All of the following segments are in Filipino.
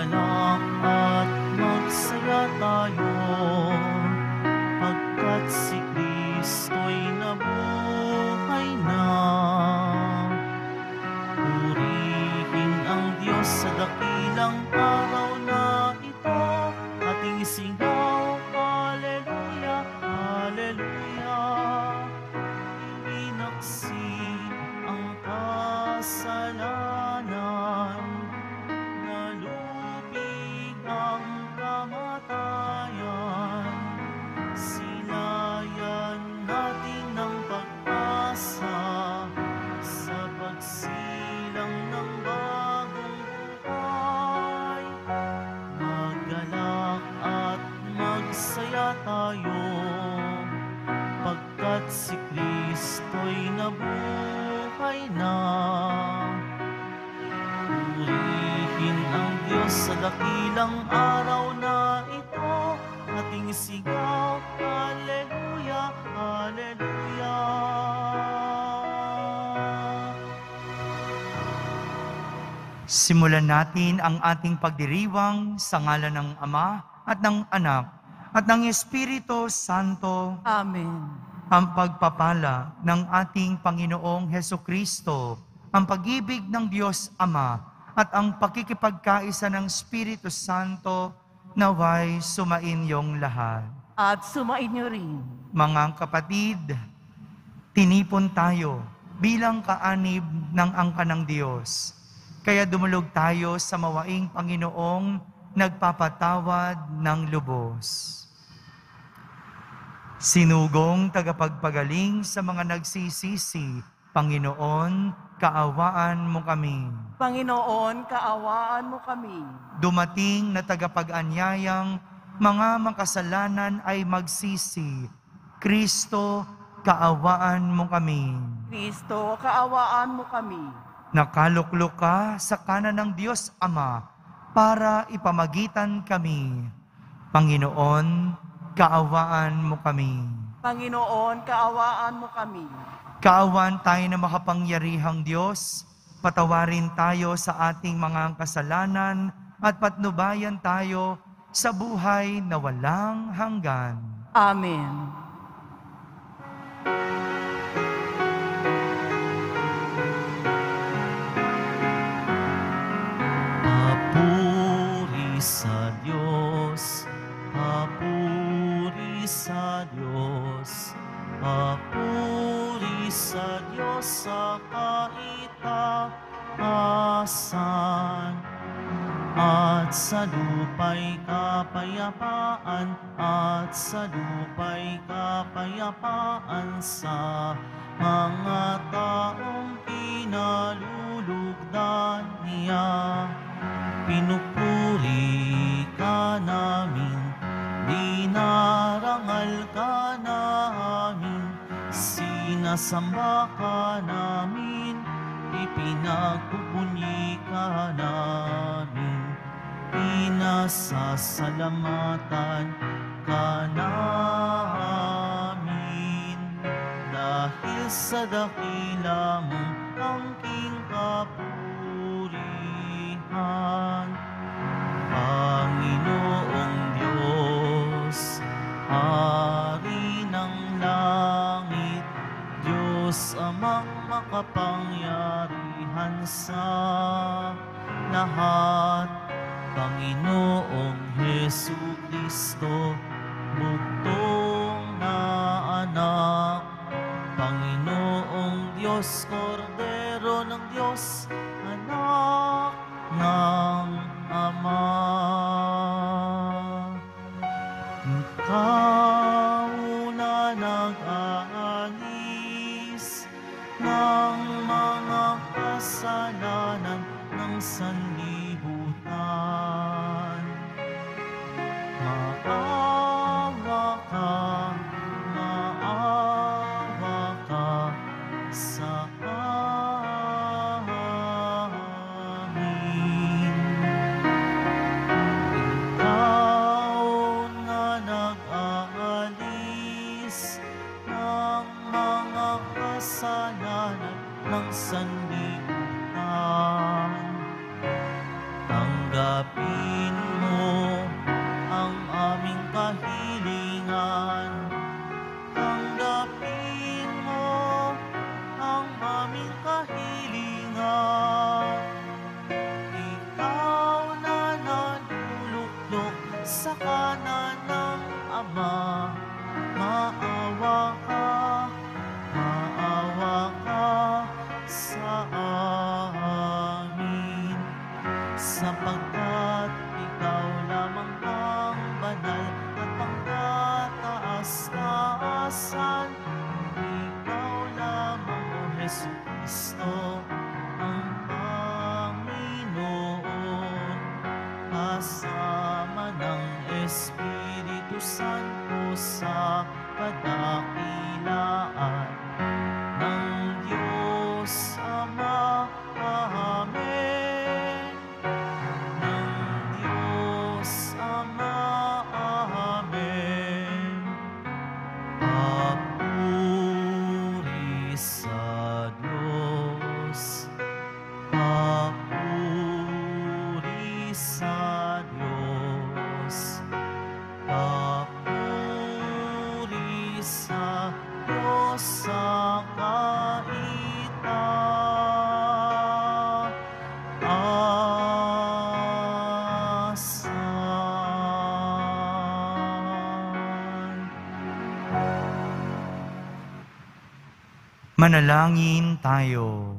Magalak at magsaya tayo, pagkat si Kristo'y nabuhay na. Purihin ang Diyos sa dakilang araw na ito, ating isigaw, Hallelujah, Hallelujah. Inaksi ang kasalanan, nalubig ang kamatayan, silayan natin ng pag-asa sa pagsilang ng bagong buhay. Maggalak at magsaya tayo, pagkat si Kristo'y nabuhay na. Purihin ang Diyos sa dakilang araw na ito, ating isigaw, Hallelujah, Hallelujah. Simulan natin ang ating pagdiriwang sa ngalan ng Ama at ng Anak at ng Espiritu Santo. Amen. Ang pagpapala ng ating Panginoong Hesukristo, ang pag-ibig ng Diyos Ama at ang pakikipagkaisa ng Espiritu Santo naway sumainyong lahat. At sumain niyo rin. Mga kapatid, tinipon tayo bilang kaanib ng angka ng Diyos. Kaya dumulog tayo sa mawaing Panginoong nagpapatawad ng lubos. Sinugong tagapagpagaling sa mga nagsisisi, Panginoon, kaawaan mo kami. Panginoon, kaawaan mo kami. Dumating na tagapag-anyayang mga makasalanan ay magsisi. Kristo, kaawaan mo kami. Kristo, kaawaan mo kami. Nakaluklok ka sa kanan ng Diyos Ama para ipamagitan kami. Panginoon, kaawaan mo kami. Panginoon, kaawaan mo kami. Kaawaan tayo na makapangyarihang Diyos, patawarin tayo sa ating mga kasalanan at patnubayan tayo sa buhay na walang hanggan. Amen. Papuri sa Diyos, papuri sa Diyos, papuri sa Diyos sa kaitaasan, at sa lupa'y kapayapaan, at sa lupa'y kapayapaan sa mga taong pinalulugdan niya. Pinupuri ka namin, dinarangal ka namin, sinasamba ka namin, ipinagpupuni ka namin, pinasasalamatan ka namin, dahil sa dakila mong angking kapurihan. Panginoong Diyos, Hari ng langit, Diyos amang makapangyarihan sa lahat, Panginoong Hesukristo, bugtong na anak, Panginoong Diyos, Kordero ng Diyos, anak ng Ama. Ikaw na nag-aalis ng mga kasalanan ng sanlibutan. Maawa ka sa amin. Ikaw na nag-aalis ng mga kasalanan ng sanlibutan. Tanggapin mo ang aming kahilingan. Tanggapin mo ang aming kahilingan. Ikaw na naluluklok sa kanan ng Ama. Maawa ka sa amin, sapagkat ikaw lamang ang banal at pangkataas-taasan. Ikaw lamang, O Jesucristo, ang Panginoon, kasama ng Espiritu Santo sa kadakilaan ng Diyos Ama. Amen. Ng Diyos Ama. Amen. Papuri sa Diyos. Papuri sa Diyos. Papuri sa Diyos sa kaitaasan. Manalangin tayo.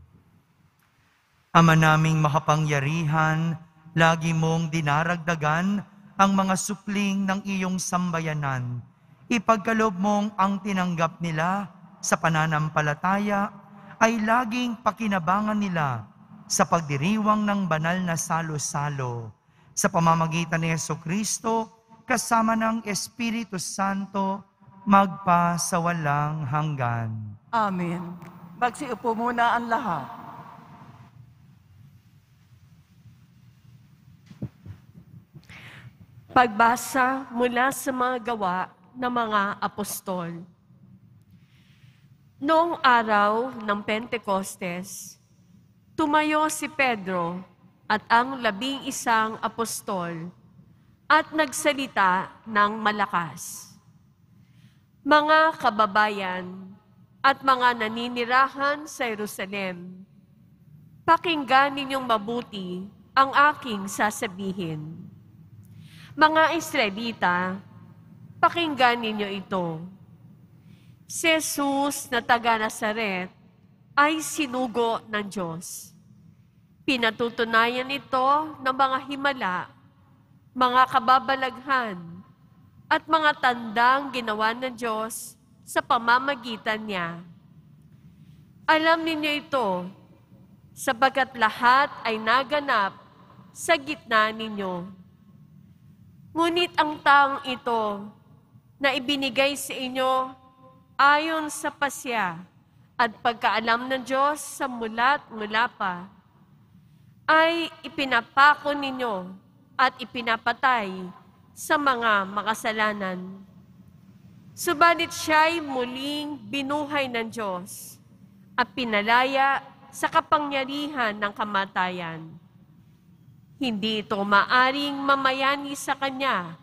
Ama naming makapangyarihan, lagi mong dinaragdagan ang mga supling ng iyong sambayanan. Ipagkaloob mong ang tinanggap nila sa pananampalataya ay laging pakinabangan nila sa pagdiriwang ng banal na salo-salo. Sa pamamagitan ni Jesucristo, kasama ng Espiritu Santo, magpa sa walang hanggan. Amen. Magsiupo muna ang lahat. Pagbasa mula sa mga gawa ng mga apostol. Noong araw ng Pentecostes, tumayo si Pedro at ang 11 apostol at nagsalita ng malakas. Mga kababayan at mga naninirahan sa Jerusalem, pakinggan ninyong mabuti ang aking sasabihin. Mga Israelita, pakinggan ninyo ito. Si Jesus na taga Nazaret ay sinugo ng Diyos. Pinatutunayan ito ng mga himala, mga kababalaghan, at mga tandang ginawa ng Diyos sa pamamagitan niya. Alam ninyo ito, sapagkat lahat ay naganap sa gitna ninyo. Ngunit ang taong ito na ibinigay sa inyo ayon sa pasya at pagkaalam ng Diyos sa mula pa, ay ipinapako ninyo at ipinapatay sa mga makasalanan. Subalit siya'y muling binuhay ng Diyos at pinalaya sa kapangyarihan ng kamatayan. Hindi ito maaring mamayani sa kanya,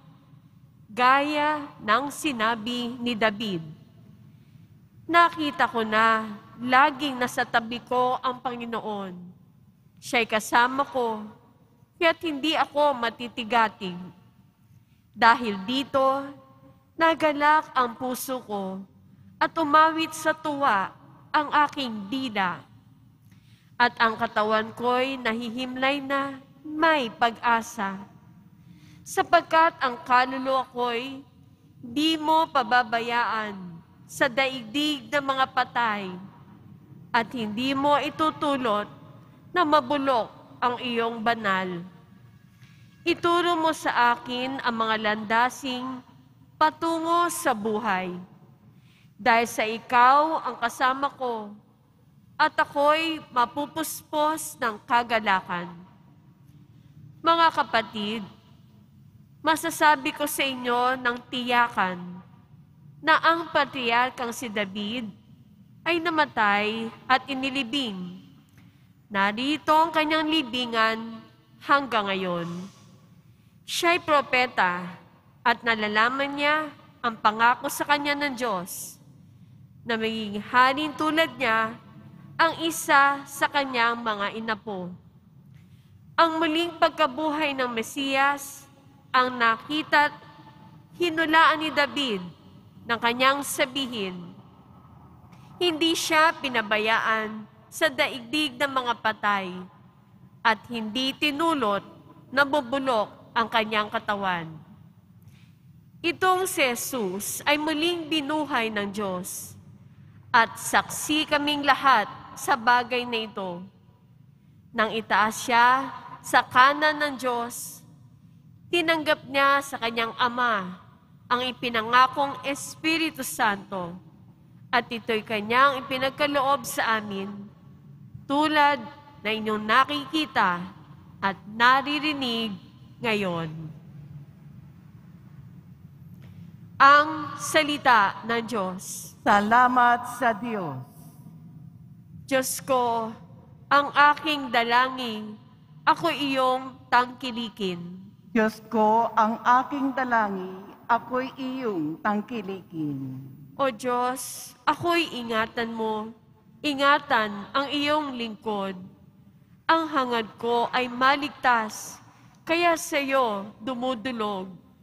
gaya ng sinabi ni David. Nakita ko na laging nasa tabi ko ang Panginoon. Siya'y kasama ko, kaya't hindi ako matitigatig. Dahil dito, nagalak ang puso ko at umawit sa tuwa ang aking dila. At ang katawan ko'y nahihimlay na may pag-asa, sapagkat ang kaluluwa ko'y di mo pababayaan sa daigdig ng mga patay at hindi mo itutulot na mabulok ang iyong banal. Ituro mo sa akin ang mga landasing patungo sa buhay. Dahil sa ikaw ang kasama ko at ako'y mapupuspos ng kagalakan. Mga kapatid, masasabi ko sa inyo ng tiyakan na ang patriarkang si David ay namatay at inilibing. Narito ang kanyang libingan hanggang ngayon. Siya'y propeta at nalalaman niya ang pangako sa kanya ng Diyos na magiging haring tulad niya ang isa sa kanyang mga inapo. Ang muling pagkabuhay ng Mesiyas ang nakita at hinulaan ni David ng kanyang sabihin. Hindi siya pinabayaan sa daigdig ng mga patay at hindi tinulot na bubulok ang kanyang katawan. Itong si Jesus ay muling binuhay ng Diyos at saksi kaming lahat sa bagay na ito. Nang itaas siya sa kanan ng Diyos, tinanggap niya sa kanyang Ama ang ipinangakong Espiritu Santo at ito'y kanyang ipinagkaloob sa amin tulad na inyong nakikita at naririnig ngayon. Ang salita ng Diyos. Salamat sa Diyos. Diyos ko, ang aking dalangin, ako iyong tangkilikin. Diyos ko, ang aking dalangin, ako'y iyong tangkilikin. O Diyos, ako'y ingatan mo, ingatan ang iyong lingkod. Ang hangad ko ay maligtas, kaya sa iyo dumudulog.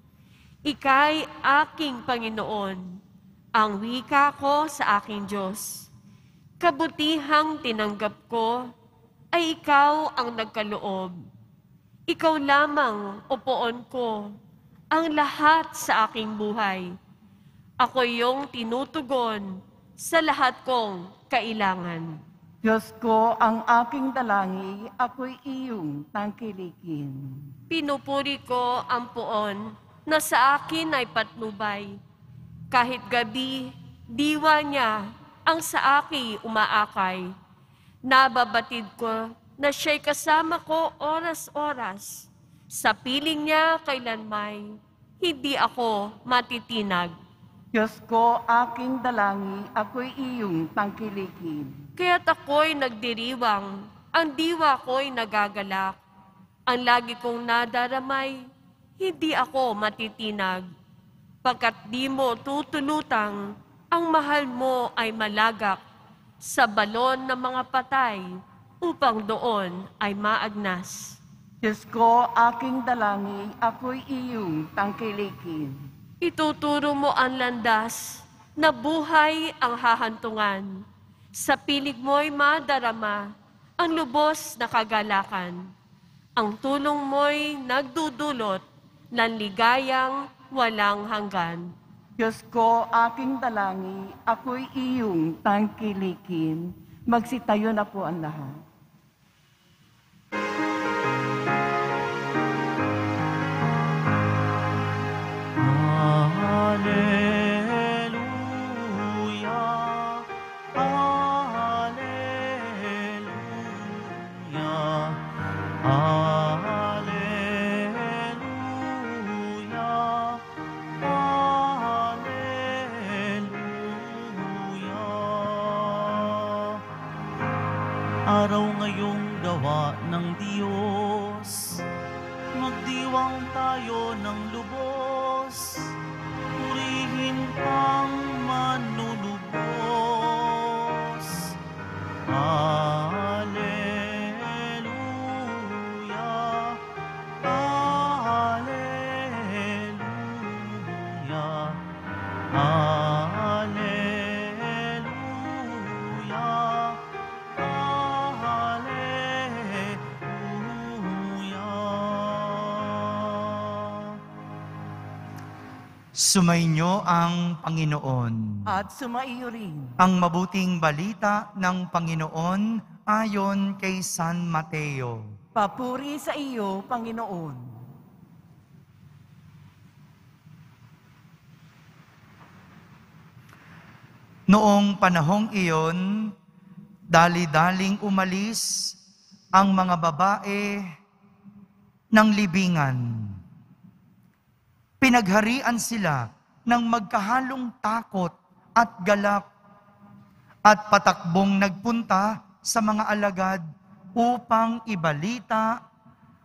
Ika'y aking Panginoon, ang wika ko sa aking Diyos. Kabutihang tinanggap ko ay ikaw ang nagkaloob. Ikaw lamang upuon ko ang lahat sa aking buhay. Ako iyong tinutugon sa lahat kong kailangan. Diyos ko, ang aking dalangin, ako'y iyong tangkilikin. Pinupuri ko ang puon na sa akin ay patnubay. Kahit gabi, diwa niya ang sa akin umaakay. Nababatid ko na siya'y kasama ko oras-oras. Sa piling niya kailanmay, hindi ako matitinag. Diyos ko, aking dalangin, ako'y iyong tangkilikin. Kaya't ako'y nagdiriwang, ang diwa ko'y nagagalak. Ang lagi kong nadaramay, hindi ako matitinag. Pagkat di mo tutulutang, ang mahal mo ay malagak sa balon ng mga patay upang doon ay maagnas. Diyos ko, aking dalangin, ako'y iyong tangkilikin. Ituturo mo ang landas na buhay ang hahantungan. Sa pilig mo'y madarama ang lubos na kagalakan. Ang tulong mo'y nagdudulot ng ligayang walang hanggan. Diyos ko, aking dalangin, ako'y iyong tangkilikin. Magsitayo na po ang lahat. Hallelujah, hallelujah, hallelujah, hallelujah. Araw ngayong gawa ng Diyos, magdiwang tayo ng lubos, purihin ang manunubos. Hallelujah, hallelujah, hallelujah, hallelujah. Sumainyo ang Panginoon. At sumaiyo rin. Ang mabuting balita ng Panginoon ayon kay San Mateo. Papuri sa iyo, Panginoon. Noong panahong iyon, dali-daling umalis ang mga babae ng libingan. Pinagharian sila ng magkahalong takot at galak at patakbong nagpunta sa mga alagad upang ibalita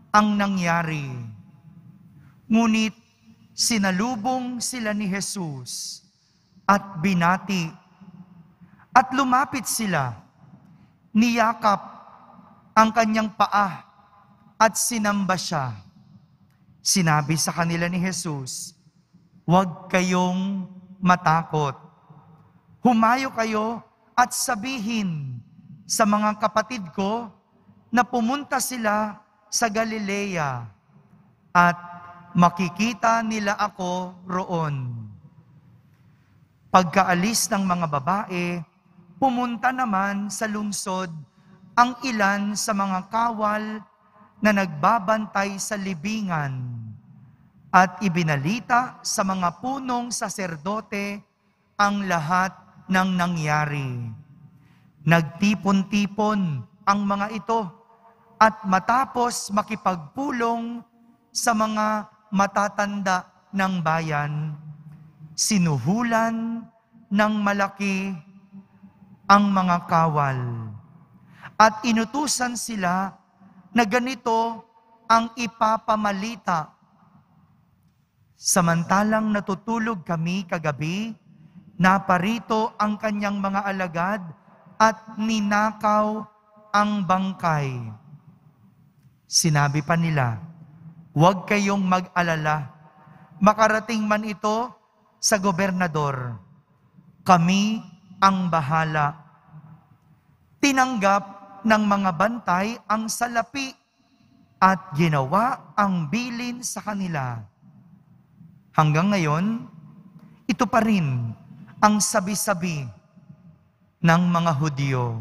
ang nangyari. Ngunit sinalubong sila ni Jesus at binati. At lumapit sila, niyakap ang kanyang paa at sinamba siya. Sinabi sa kanila ni Jesus, "Huwag kayong matakot. Humayo kayo at sabihin sa mga kapatid ko na pumunta sila sa Galilea at makikita nila ako roon." Pagkaalis ng mga babae, pumunta naman sa lungsod ang ilan sa mga kawal na nagbabantay sa libingan at ibinalita sa mga punong saserdote ang lahat ng nangyari. Nagtipon-tipon ang mga ito at matapos makipagpulong sa mga matatanda ng bayan, sinuhulan ng malaki ang mga kawal at inutusan sila na ganito ang ipapamalita. Samantalang natutulog kami kagabi, naparito ang kanyang mga alagad at ninakaw ang bangkay. Sinabi pa nila, "Huwag kayong mag-alala, makarating man ito sa gobernador. Kami ang bahala." Tinanggap ng mga bantay ang salapi at ginawa ang bilin sa kanila. Hanggang ngayon, ito pa rin ang sabi-sabi ng mga Hudyo.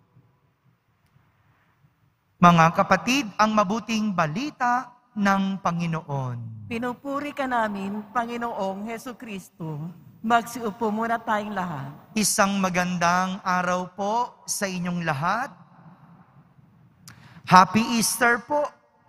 Mga kapatid, ang mabuting balita ng Panginoon. Pinupuri ka namin, Panginoong Heso Kristo. Magsiupo muna tayong lahat. Isang magandang araw po sa inyong lahat. Happy Easter po!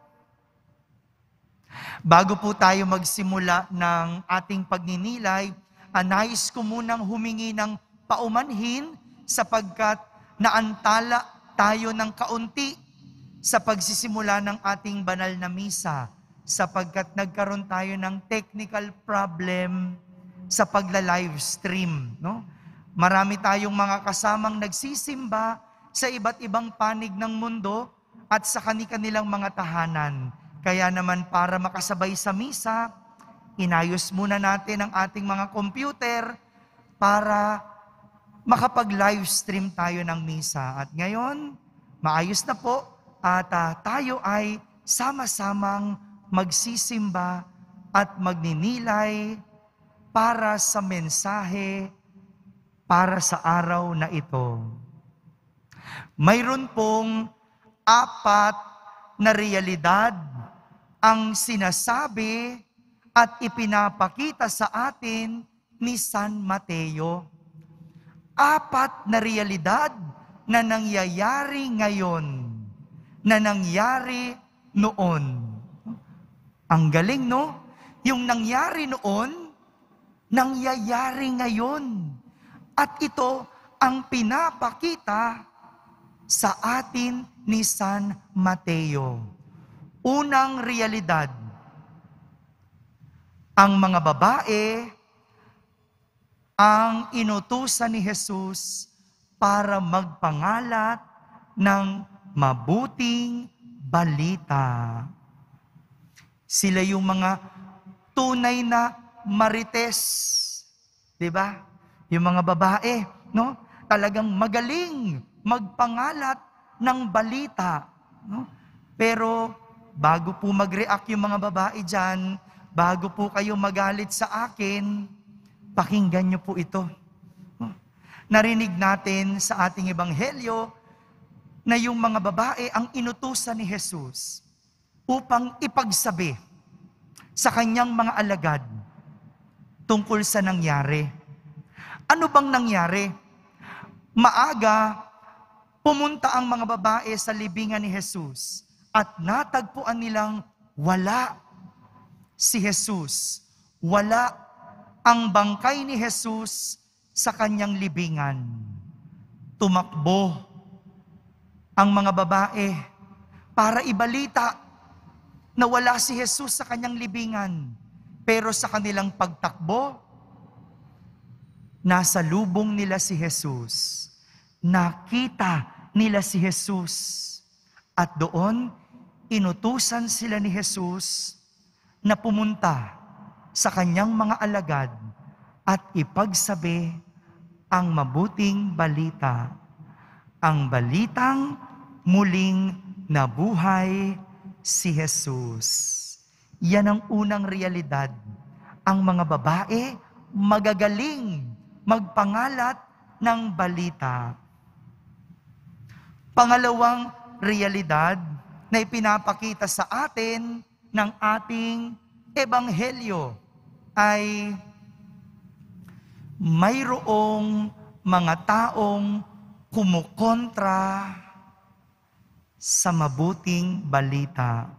Bago po tayo magsimula ng ating pagninilay, nais ko munang humingi ng paumanhin sapagkat naantala tayo ng kaunti sa pagsisimula ng ating banal na misa sapagkat nagkaroon tayo ng technical problem sa pagla-live stream. No? Marami tayong mga kasamang nagsisimba sa iba't ibang panig ng mundo at sa kanilang mga tahanan. Kaya naman para makasabay sa misa, inayos muna natin ang ating mga computer para makapag-live stream tayo ng misa. At ngayon, maayos na po at tayo ay sama-samang magsisimba at magninilay para sa mensahe para sa araw na ito. Mayroon pong 4 na realidad ang sinasabi at ipinapakita sa atin ni San Mateo. 4 na realidad na nangyayari ngayon, na nangyari noon. Ang galing, no? Yung nangyari noon, nangyayari ngayon. At ito ang pinapakita sa atin ni San Mateo. Unang realidad, ang mga babae ang inutusan ni Jesus para magpangalat ng mabuting balita. Sila yung mga tunay na marites, 'di ba? Yung mga babae, no? Talagang magaling magpangalat ng balita, no? Pero bago po mag-react yung mga babae diyan, bago po kayo magalit sa akin, pakinggan niyo po ito. No? Narinig natin sa ating ebanghelyo na yung mga babae ang inutusan ni Jesus upang ipagsabi sa kanyang mga alagad tungkol sa nangyari. Ano bang nangyari? Maaga, pumunta ang mga babae sa libingan ni Jesus at natagpuan nilang wala si Jesus. Wala ang bangkay ni Jesus sa kanyang libingan. Tumakbo ang mga babae para ibalita nawala si Jesus sa kanyang libingan. Pero sa kanilang pagtakbo, nasa lubong nila si Jesus. Nakita nila si Jesus. At doon, inutusan sila ni Jesus na pumunta sa kanyang mga alagad at ipagsabi ang mabuting balita. Ang balitang muling nabuhay si Jesus. Yan ang unang realidad. Ang mga babae magagaling magpangalat ng balita. Pangalawang realidad na ipinapakita sa atin ng ating ebanghelyo ay mayroong mga taong kumukontra sa mabuting balita.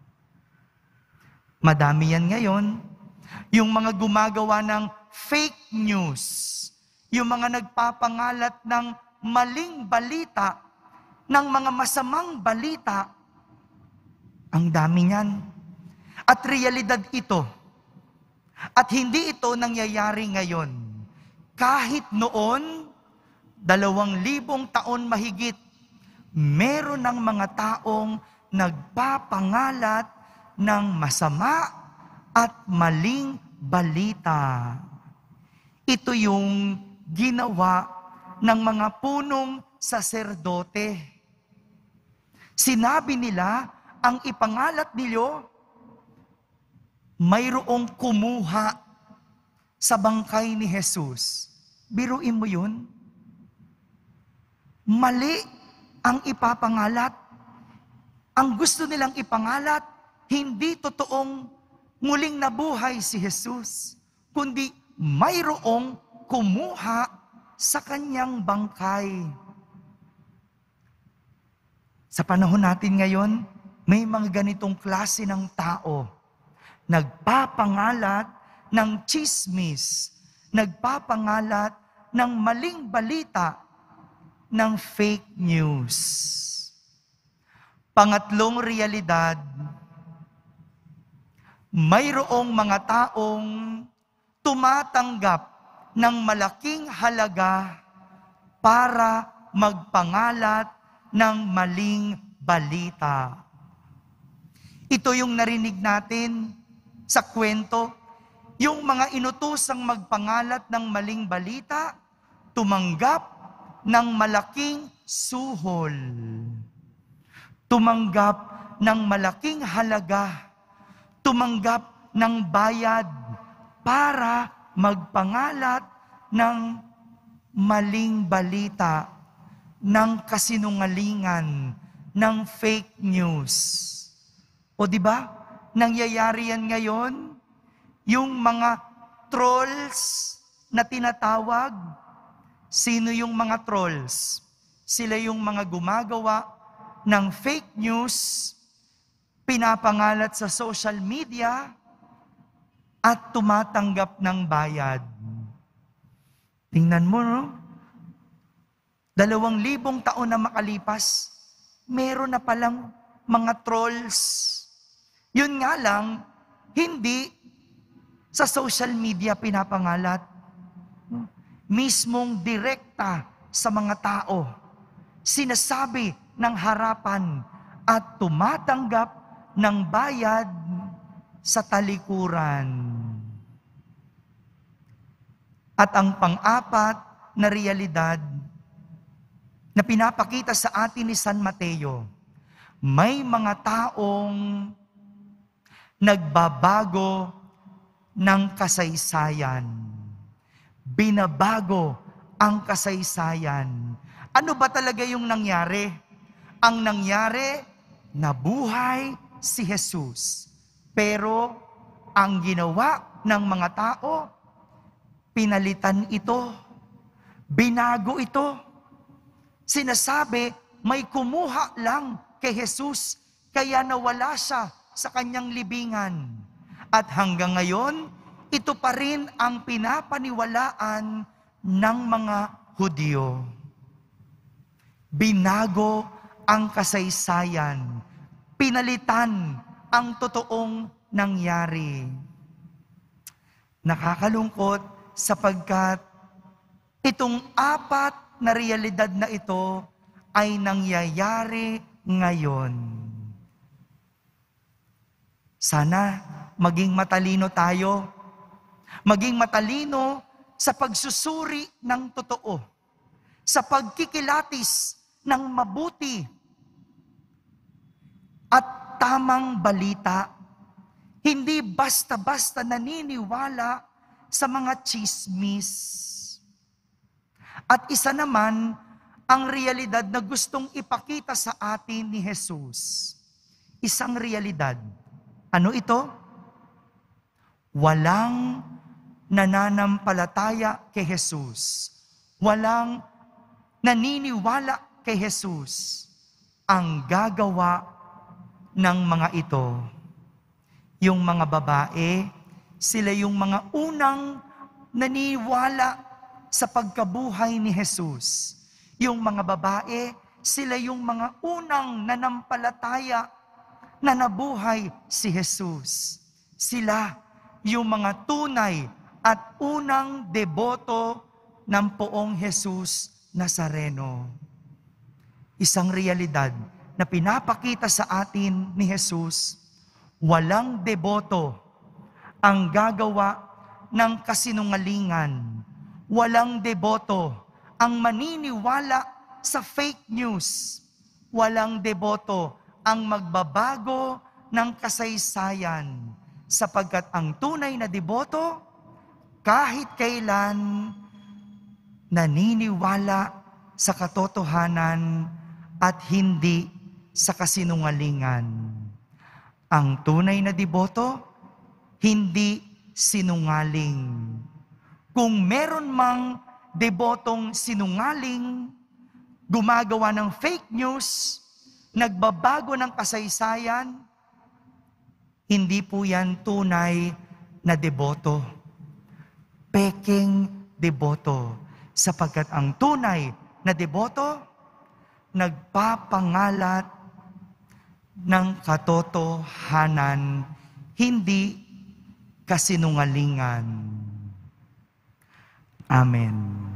Madami yan ngayon. Yung mga gumagawa ng fake news, yung mga nagpapangalat ng maling balita, ng mga masamang balita, ang dami niyan. At realidad ito. At hindi ito nangyayari ngayon. Kahit noon, 2,000 taon mahigit, meron ng mga taong nagpapangalat ng masama at maling balita. Ito yung ginawa ng mga punong saserdote. Sinabi nila, ang ipangalat nila, mayroong kumuha sa bangkay ni Jesus. Biruin mo yun? Mali ang ipapangalat. Ang gusto nilang ipangalat, hindi totoong muling nabuhay si Jesus, kundi mayroong kumuha sa kanyang bangkay. Sa panahon natin ngayon, may mga ganitong klase ng tao. Nagpapangalat ng chismis, nagpapangalat ng maling balita, ng fake news. Pangatlong realidad, mayroong mga taong tumatanggap ng malaking halaga para magpangalat ng maling balita. Ito yung narinig natin sa kwento, yung mga inutusang magpangalat ng maling balita, tumanggap ng malaking suhol. Tumanggap ng malaking halaga. Tumanggap ng bayad para magpangalat ng maling balita, ng kasinungalingan, ng fake news. O di ba? Nangyayari yan ngayon. Yung mga trolls na tinatawag. Sino yung mga trolls? Sila yung mga gumagawa ng fake news, pinapangalat sa social media, at tumatanggap ng bayad. Tingnan mo, no? 2,000 taon na makalipas, meron na palang mga trolls. Yun nga lang, hindi sa social media pinapangalat. Mismong direkta sa mga tao, sinasabi ng harapan at tumatanggap ng bayad sa talikuran. At ang pang-apat na realidad na pinapakita sa atin ni San Mateo, may mga taong nagbabago ng kasaysayan. Binabago ang kasaysayan. Ano ba talaga yung nangyari? Ang nangyari, nabuhay si Jesus. Pero ang ginawa ng mga tao, pinalitan ito. Binago ito. Sinasabi, may kumuha lang kay Jesus, kaya nawala siya sa kanyang libingan. At hanggang ngayon, ito pa rin ang pinapaniwalaan ng mga Hudyo. Binago ang kasaysayan. Pinalitan ang totoong nangyari. Nakakalungkot sapagkat itong apat na realidad na ito ay nangyayari ngayon. Sana maging matalino tayo. Maging matalino sa pagsusuri ng totoo. Sa pagkikilatis ng mabuti at tamang balita. Hindi basta-basta naniniwala sa mga chismis. At isa naman ang realidad na gustong ipakita sa atin ni Jesus. Isang realidad. Ano ito? Walang nananampalataya kay Jesus. Walang naniniwala kay Jesus ang gagawa ng mga ito. Yung mga babae, sila yung mga unang naniniwala sa pagkabuhay ni Jesus. Yung mga babae, sila yung mga unang nanampalataya na nabuhay si Jesus. Sila yung mga tunay at unang deboto ng poong Jesus Nazareno. Isang realidad na pinapakita sa atin ni Jesus, walang deboto ang gagawa ng kasinungalingan. Walang deboto ang maniniwala sa fake news. Walang deboto ang magbabago ng kasaysayan. Sapagkat ang tunay na deboto, kahit kailan, naniniwala sa katotohanan at hindi sa kasinungalingan. Ang tunay na deboto, hindi sinungaling. Kung meron mang debotong sinungaling, gumagawa ng fake news, nagbabago ng kasaysayan, hindi po yan tunay na deboto. Peking deboto. Sapagkat ang tunay na deboto, nagpapangalat ng katotohanan, hindi kasinungalingan. Amen.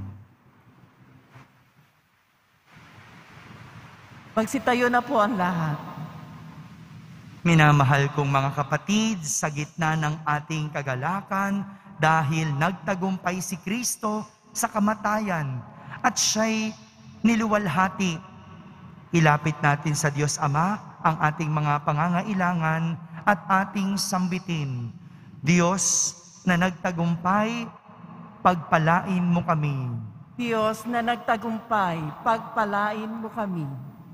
Magsitayo na po ang lahat. Minamahal kong mga kapatid, sa gitna ng ating kagalakan, dahil nagtagumpay si Kristo sa kamatayan at siya'y niluwalhati, ilapit natin sa Diyos Ama ang ating mga pangangailangan at ating sambitin. Diyos na nagtagumpay, pagpalain mo kami. Diyos na nagtagumpay, pagpalain mo kami.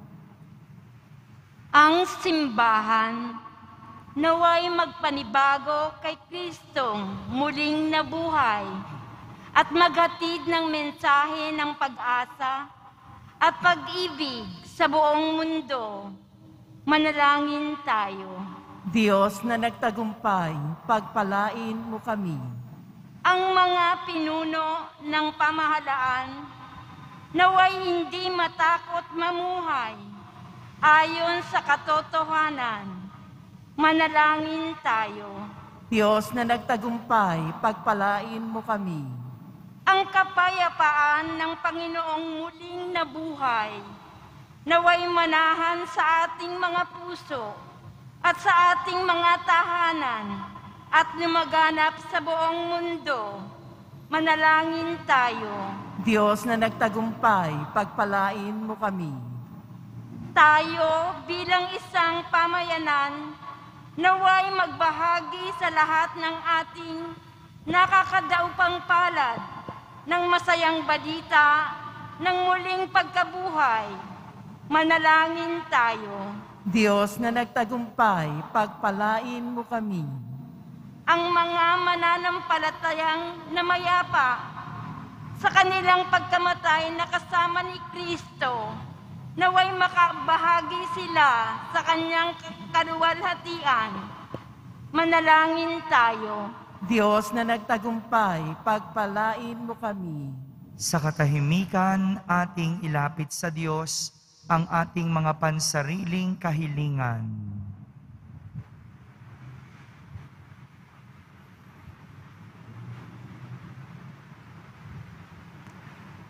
Ang simbahan naway magpanibago kay Kristong muling nabuhay at maghatid ng mensahe ng pag-asa at pag-ibig sa buong mundo. Manalangin tayo. Diyos na nagtagumpay, pagpalain mo kami. Ang mga pinuno ng pamahalaan naway hindi matakot mamuhay ayon sa katotohanan. Manalangin tayo. Diyos na nagtagumpay, pagpalain mo kami. Ang kapayapaan ng Panginoong muling nabuhay, naway manahan sa ating mga puso at sa ating mga tahanan at lumaganap sa buong mundo. Manalangin tayo. Diyos na nagtagumpay, pagpalain mo kami. Tayo bilang isang pamayanan, naway magbahagi sa lahat ng ating nakakadaupang palad ng masayang balita ng muling pagkabuhay. Manalangin tayo. Diyos na nagtagumpay, pagpalain mo kami. Ang mga mananampalatayang namayapa sa kanilang pagkamatay na kasama ni Kristo, naway makabahagi sila sa kanyang kaluwalhatian. Manalangin tayo. Diyos na nagtagumpay, pagpalain mo kami. Sa katahimikan, ating ilapit sa Diyos ang ating mga pansariling kahilingan.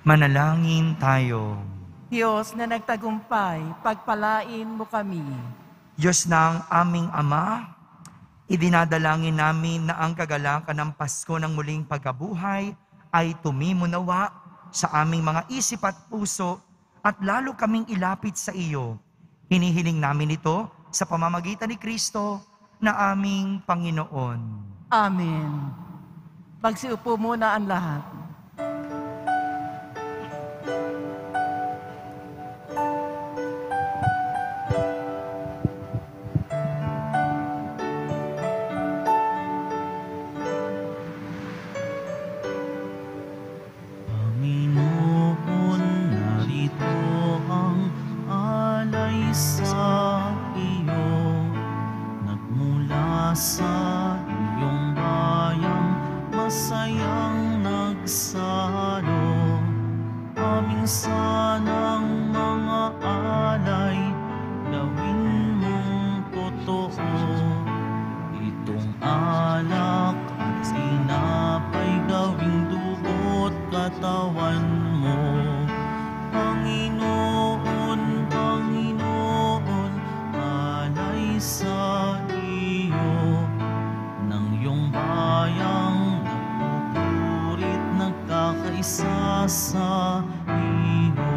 Manalangin tayo. Diyos na nagtagumpay, pagpalain mo kami. Diyos ng aming Ama, idinadalangin namin na ang kagalakan ng Pasko ng muling pagkabuhay ay tumimunawa sa aming mga isip at puso at lalo kaming ilapit sa iyo. Hinihiling namin ito sa pamamagitan ni Kristo na aming Panginoon. Amen. Magsiupo muna ang lahat. Panginoon, narito ang alay sa iyo, nagmula sa iyong bayang masayang nagsalo. Aming sanang mga alay, gawin mong totoo. Itong alak at sinapay, gawing dugo't katawan mo. Panginoon, Panginoon, alay sa iyo, ng iyong bayang nagpupurit, nagkakaisa sa iyo.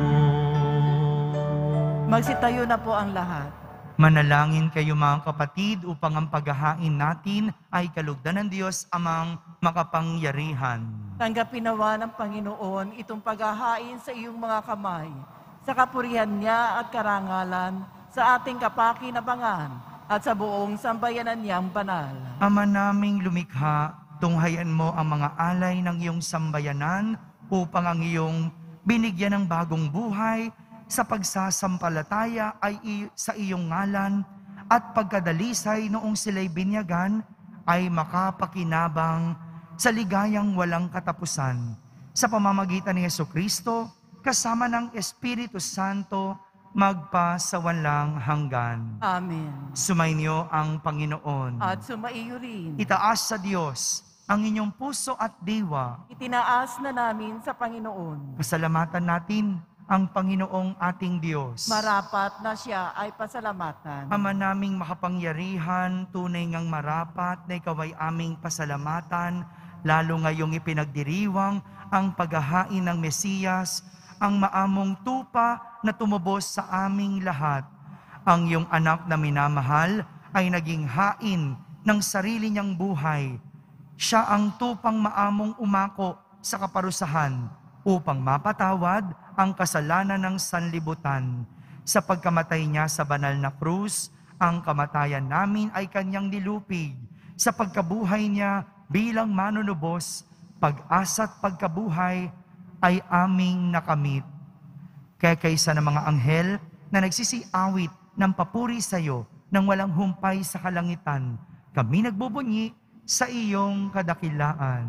Magsitayo na po ang lahat. Manalangin kayo mga kapatid upang ang paghahain natin ay kalugdan ng Diyos amang makapangyarihan. Tanggapin nawa ng Panginoon itong paghahain sa iyong mga kamay, sa kapurihan niya at karangalan, sa ating kapakinabangan at sa buong sambayanan niyang banal. Ama naming lumikha, tunghayan mo ang mga alay ng iyong sambayanan upang ang iyong binigyan ng bagong buhay sa pagsasampalataya ay sa iyong ngalan at pagkadalisay noong sila'y binyagan ay makapakinabang sa ligayang walang katapusan. Sa pamamagitan ni Jesucristo, kasama ng Espiritu Santo, magpasawalang hanggan. Amen. Sumainyo ang Panginoon. At sumaiyo rin. Itaas sa Diyos ang inyong puso at diwa. Itinaas na namin sa Panginoon. Pasalamatan natin ang Panginoong ating Diyos. Marapat na siya ay pasalamatan. Ama naming makapangyarihan, tunay ngang marapat na ikaw ay aming pasalamatan, lalo ngayong ipinagdiriwang ang paghahain ng Mesiyas, ang maamong tupa na tumubos sa aming lahat. Ang iyong anak na minamahal ay naging hain ng sarili niyang buhay. Siya ang tupang maamong umako sa kaparusahan upang mapatawad ang kasalanan ng sanlibutan. Sa pagkamatay niya sa banal na krus, ang kamatayan namin ay kanyang nilupig. Sa pagkabuhay niya bilang manunubos, pag-asa at pagkabuhay ay aming nakamit. Kaya kaysa ng mga anghel na nagsisiawit ng papuri sa iyo nang walang humpay sa kalangitan, kami nagbubunyi sa iyong kadakilaan.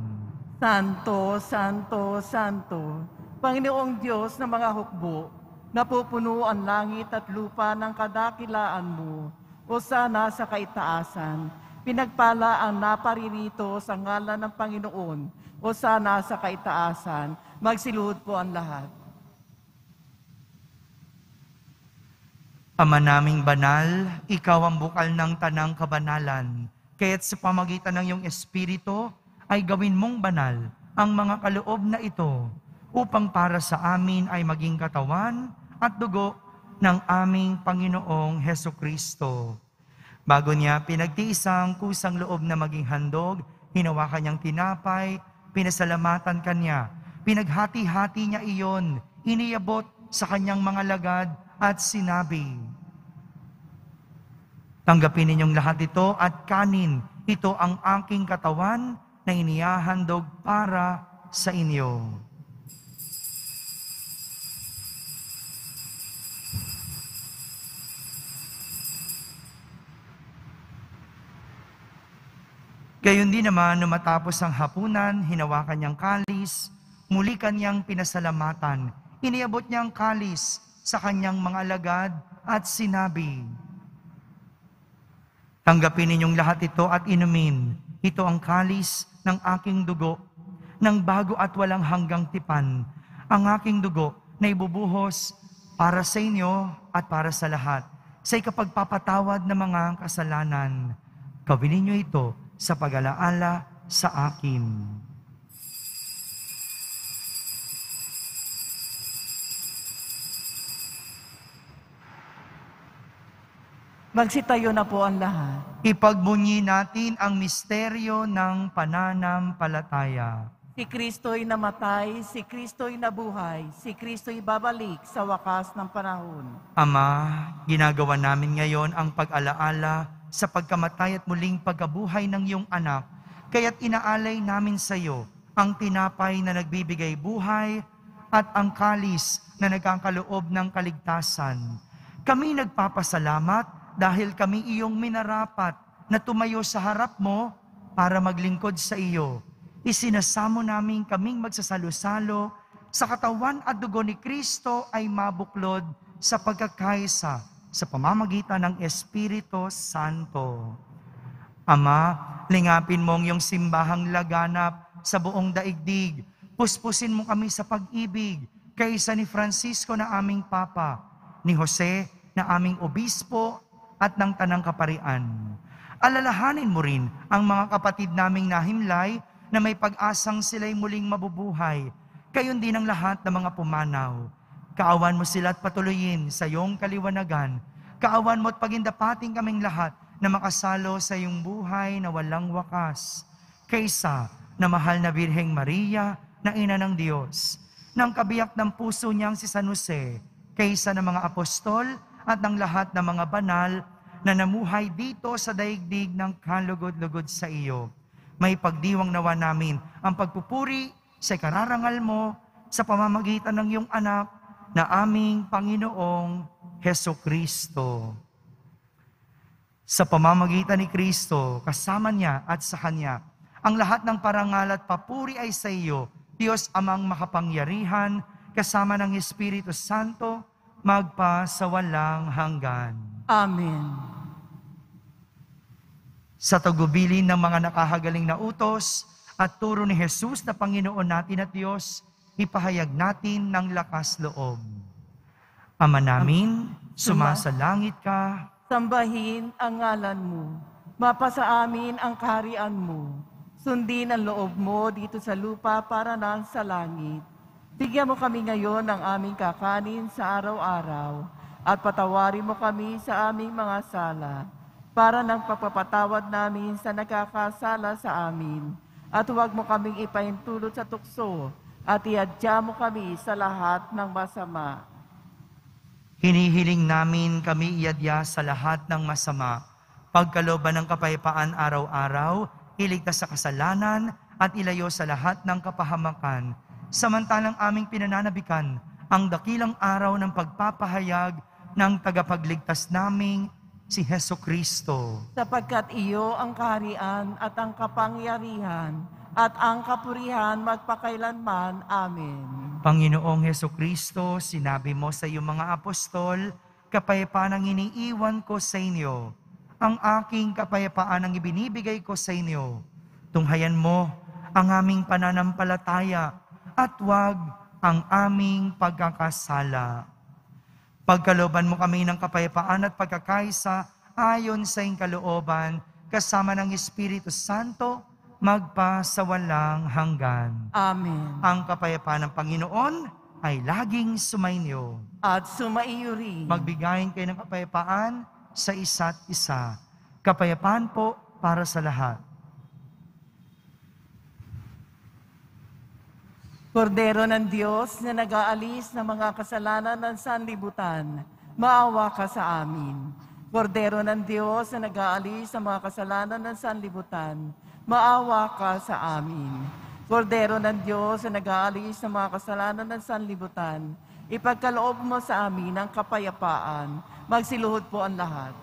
Santo, Santo, Santo, Panginoong Diyos ng mga hukbo, napupuno ang langit at lupa ng kadakilaan mo, o sana sa kaitaasan. Pinagpala ang naparirito sa ngalan ng Panginoon, o sana sa kaitaasan. Magsiluhod po ang lahat. Ama naming banal, ikaw ang bukal ng tanang kabanalan, kaya't sa pamagitan ng iyong Espiritu, ay gawin mong banal ang mga kaloob na ito upang para sa amin ay maging katawan at dugo ng aming Panginoong Hesukristo. Bago niya pinagtiis ang kusang loob na maging handog, hinawakan niyang tinapay, pinasalamatan kanya, pinaghati-hati niya iyon, iniabot sa kanyang mga lagad at sinabi, "Tanggapin ninyong lahat ito at kanin, ito ang aking katawan na inihahandog para sa inyo." Gayon din naman, nung matapos ang hapunan, hinawakan niyang kalis, muli kanyang pinasalamatan. Iniabot niyang kalis sa kanyang mga alagad at sinabi, "Tanggapin ninyong lahat ito at inumin. Ito ang kalis ng aking dugo, ng bago at walang hanggang tipan. ang aking dugo na ibubuhos para sa inyo at para sa lahat. Sa ikapagpapatawad ng mga kasalanan, gawin ninyo ito sa pag-alaala sa akin. Magsitayo na po ang lahat. Ipagbunyi natin ang misteryo ng pananampalataya. Si Kristo'y namatay, si Kristo'y nabuhay, si Kristo'y babalik sa wakas ng panahon. Ama, ginagawa namin ngayon ang pag-alaala sa pagkamatay at muling pagkabuhay ng iyong anak, kaya't inaalay namin sa iyo ang tinapay na nagbibigay buhay at ang kalis na nagkakaloob ng kaligtasan. Kami nagpapasalamat dahil kami iyong minarapat na tumayo sa harap mo para maglingkod sa iyo. Isinasamo namin kaming magsasalo-salo sa katawan at dugo ni Kristo ay mabuklod sa pagkakaisa sa pamamagitan ng Espiritu Santo. Ama, lingapin mo ang iyong simbahang laganap sa buong daigdig. Puspusin mo kami sa pag-ibig kaysa ni Francisco na aming Papa, ni Jose na aming Obispo at ng Tanang Kaparian. Alalahanin mo rin ang mga kapatid naming nahimlay na may pag-asang sila'y muling mabubuhay. Gayon din ang lahat ng mga pumanaw. Kaawan mo sila at patuloyin sa iyong kaliwanagan. Kaawan mo at pagindapating kaming lahat na makasalo sa iyong buhay na walang wakas. Kaysa na mahal na Birheng Maria na Ina ng Diyos, ng kabiyak ng puso niyang si San Jose, kaysa ng mga apostol at ng lahat ng mga banal na namuhay dito sa daigdig ng kalugod-lugod sa iyo. May pagdiwang nawa namin ang pagpupuri sa kararangal mo sa pamamagitan ng iyong anak na aming Panginoong Hesukristo. Sa pamamagitan ni Kristo, kasama niya at sa Kanya, ang lahat ng parangal at papuri ay sa iyo, Diyos Amang makapangyarihan, kasama ng Espiritu Santo, magpa sa walang hanggan. Amen. Sa tagubilin ng mga nakahagaling na utos at turo ni Jesus na Panginoon natin at Diyos, ipahayag natin ng lakas loob. Ama namin, sumasalangit ka. Sambahin ang ngalan mo. Mapasa amin ang kaharian mo. Sundin ang loob mo dito sa lupa para nang sa langit. Bigyan mo kami ngayon ng aming kakanin sa araw-araw at patawarin mo kami sa aming mga sala para ng pagpapatawad namin sa nagkakasala sa amin. At huwag mo kaming ipahintulot sa tukso at iadya mo kami sa lahat ng masama. Hinihiling namin kami iadya sa lahat ng masama, pagkalooban ng kapayapaan araw-araw, iligtas sa kasalanan at ilayo sa lahat ng kapahamakan, samantalang aming pinananabikan ang dakilang araw ng pagpapahayag ng tagapagligtas naming si Hesukristo. Sapagkat iyo ang kaharian at ang kapangyarihan at ang kapurihan magpakailanman. Amen. Panginoong Hesukristo, sinabi mo sa iyong mga apostol, kapayapaan ang iniiwan ko sa inyo. Ang aking kapayapaan ang ibinibigay ko sa inyo. Tunghayan mo ang aming pananampalataya at huwag ang aming pagkakasala. Pagkalooban mo kami ng kapayapaan at pagkakaisa ayon sa iyong kalooban, kasama ng Espiritu Santo, magpa sa walang hanggan. Amen. Ang kapayapaan ng Panginoon ay laging sumainyo. At sumaiyo rin. Magbigayin kayo ng kapayapaan sa isa't isa. Kapayapaan po para sa lahat. Kordero ng Diyos na nag-aalis ng mga kasalanan ng sanlibutan, maawa ka sa amin. Kordero ng Diyos na nag-aalis ng mga kasalanan ng sanlibutan, maawa ka sa amin. Kordero ng Diyos na nag-aalis ng mga kasalanan ng sanlibutan, ipagkaloob mo sa amin ang kapayapaan. Magsiluhod po ang lahat.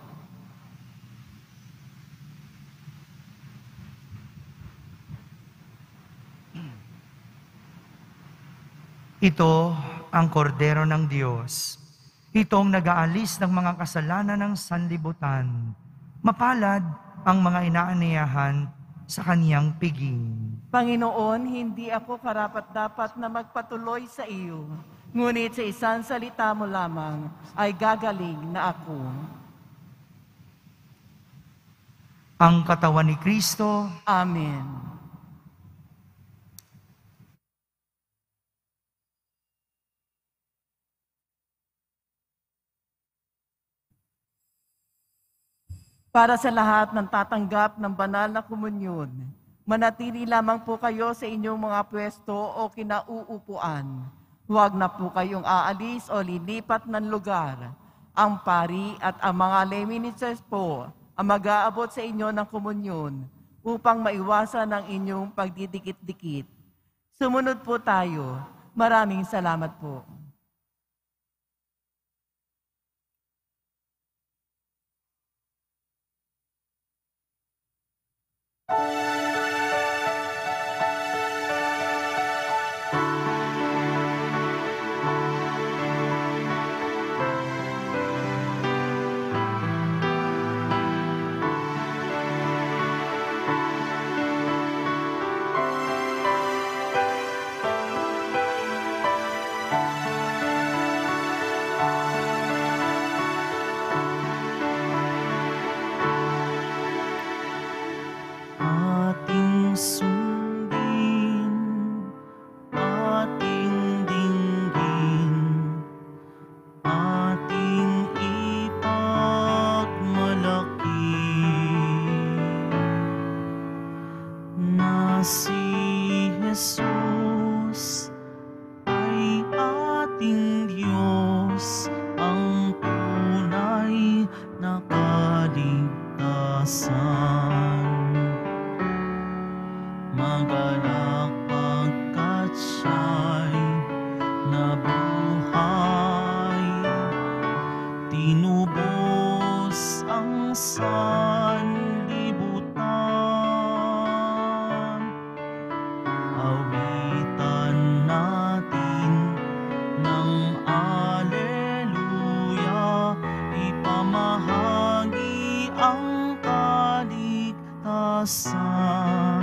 Ito ang kordero ng Diyos. Itong nag-aalis ng mga kasalanan ng sanlibutan. Mapalad ang mga inaaniyahan sa kaniyang piging. Panginoon, hindi ako karapat-dapat na magpatuloy sa iyo, ngunit sa isang salita mo lamang ay gagaling na ako. Ang katawan ni Kristo, Amen. Para sa lahat ng tatanggap ng banal na komunyon, manatili lamang po kayo sa inyong mga pwesto o kinauupuan. Huwag na po kayong aalis o lilipat ng lugar. Ang pari at ang mga lay ministers po ang mag-aabot sa inyo ng komunyon upang maiwasan ang inyong pagdidikit-dikit. Sumunod po tayo. Maraming salamat po. Ating sundin, ating dinggin, ating ipagmalaki na si Jesus ay ating Diyos, ang tunay na kaligtasan. Magalak pagkat siya'y nabuhay, tinubos ang sanlibutan. Awitan natin ng Alleluia, ipamahagi ang kaligtasan.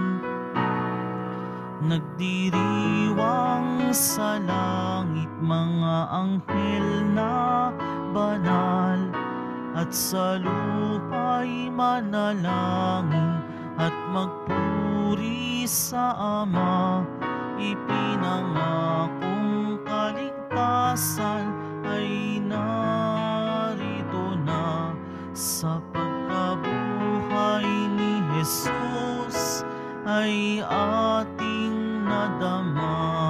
Nagdiriwang sa langit mga anghel na banal, at sa lupa'y manalangin at magpuri sa Ama. Ipinangakong kaligtasan ay narito na sa pagkabuhay ni Jesus ay ating nadama.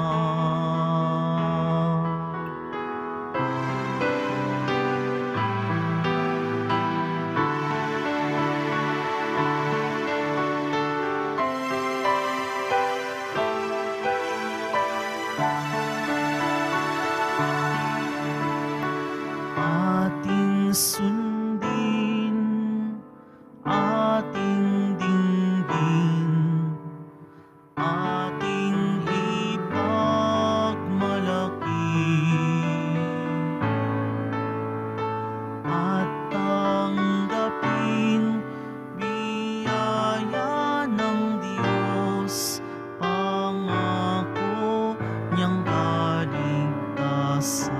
Ating sundin, ating dinggin, ating ipagmalaki at tanggapin biyaya ng Diyos, pangako niyang kaligtasan.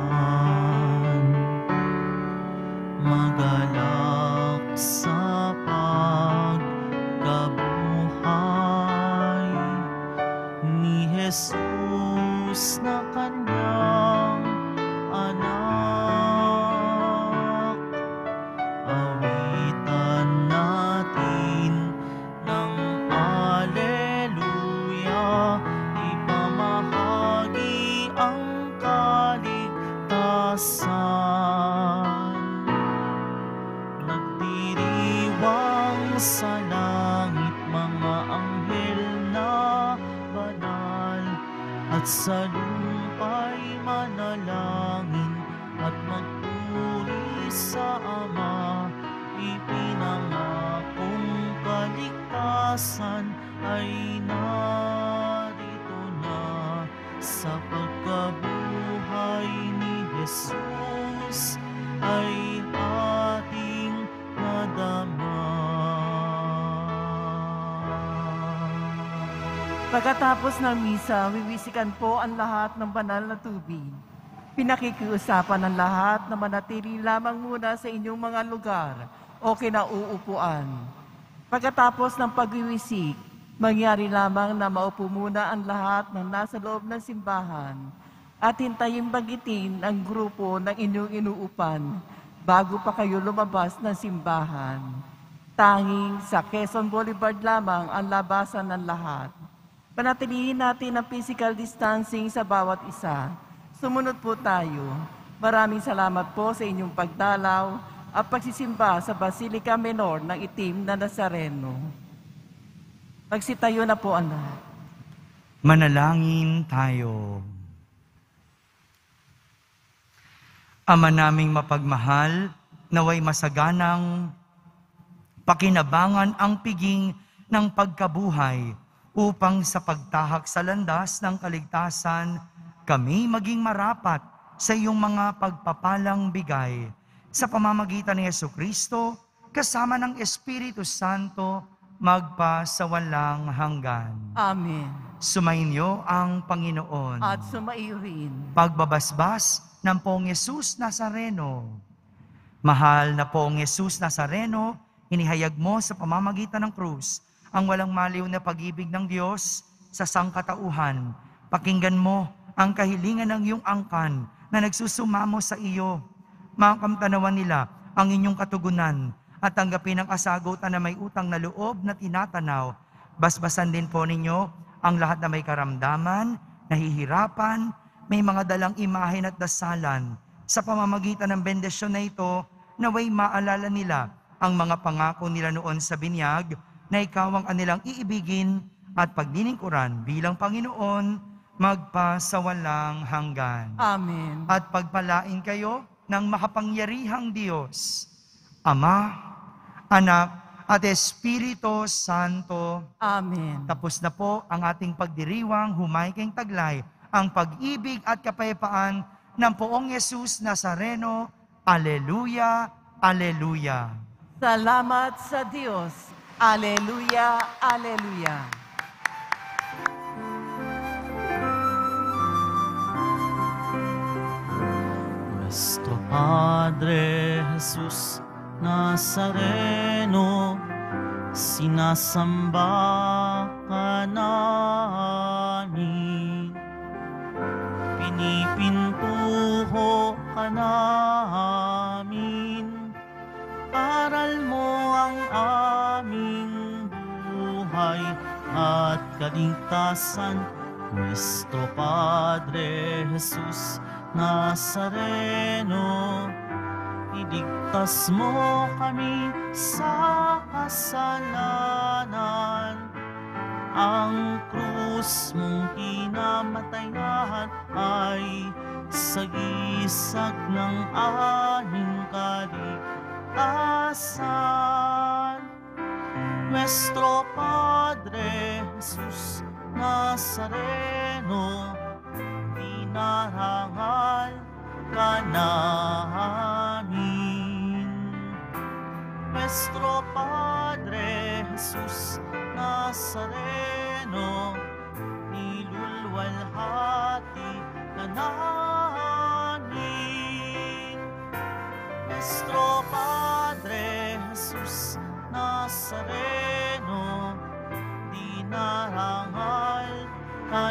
Magalak sa pagkabuhay ni Jesus na kanyang anak. Awitan natin ng Alleluia, ipamahagi ang kaligtasan. Nagdiriwang sa langit mga anghel na banal, at sa lupa'y manalangin at magpuri sa Ama. Ipinangakong kaligtasan ay narito na sa pagkabuhay ni Jesus ay ating nadama. Pagkatapos ng misa, wiwisikan po ang lahat ng banal na tubig. Pinakikiusapan ng lahat na manatili lamang muna sa inyong mga lugar o kinauupuan. Pagkatapos ng pagwiwisik, mangyari lamang na maupo muna ang lahat ng nasa loob ng simbahan at hintayin bagitin ang grupo ng inyong inuupan bago pa kayo lumabas ng simbahan. Tanging sa Quezon Boulevard lamang ang labasan ng lahat. Panatilihin natin ang physical distancing sa bawat isa. Sumunod po tayo. Maraming salamat po sa inyong pagdalaw at pagsisimba sa Basilica Menor ng Itim na Nazareno. Magsitayo na po ang lahat. Manalangin tayo. Ama naming mapagmahal, naway masaganang pakinabangan ang piging ng pagkabuhay upang sa pagtahak sa landas ng kaligtasan, kami maging marapat sa iyong mga pagpapalang bigay. Sa pamamagitan ni Jesucristo, kasama ng Espiritu Santo, magpasawalang hanggan. Amen. Sumainyo ang Panginoon. At sumaiyo rin. Pagbabasbas ng Poong Yesus Nazareno. Mahal na Poong Yesus Nazareno, inihayag mo sa pamamagitan ng krus ang walang maliw na pag-ibig ng Diyos sa sangkatauhan. Pakinggan mo ang kahilingan ng iyong angkan na nagsusumamo sa iyo. Makamtanawan nila ang inyong katugunan at tanggapin ang kasagutan na may utang na loob na tinatanaw. Basbasan din po ninyo ang lahat na may karamdaman, nahihirapan, may mga dalang imahen at dasalan. Sa pamamagitan ng bendisyon na ito, naway maalala nila ang mga pangako nila noon sa binyag na ikaw ang kanilang iibigin at pagniningkuran bilang Panginoon magpasawalang hanggan. Amen. At pagpalain kayo ng makapangyarihang Diyos, Ama, Anak, at Espiritu Santo. Amen. Tapos na po ang ating pagdiriwang, humay kayong taglay, ang pag-ibig at kapayapaan ng Poong Yesus Nazareno. Aleluya, aleluya. Salamat sa Diyos. Aleluya, aleluya. Nuestro Padre Jesus Nazareno, sinasamba ka namin. Pinipintuho ka namin. Aral mo ang aming buhay at kaligtasan. Nuestro Padre Jesus Nazareno, iligtas mo kami sa kasalanan. Ang krus mong kinamatayan ay sagisag ng aming kaligtasan. Nuestro Padre Jesus Nazareno, dinarangal ka namin. Nuestro Padre Jesus Nazareno, nilulwalhati ka namin. Nuestro Padre Jesus Nazareno, dinarangal ka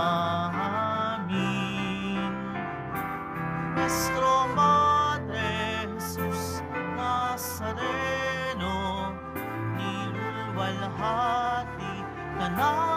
namin. Nuestro Padre Jesus Nazareno, nilulwalhati ka namin.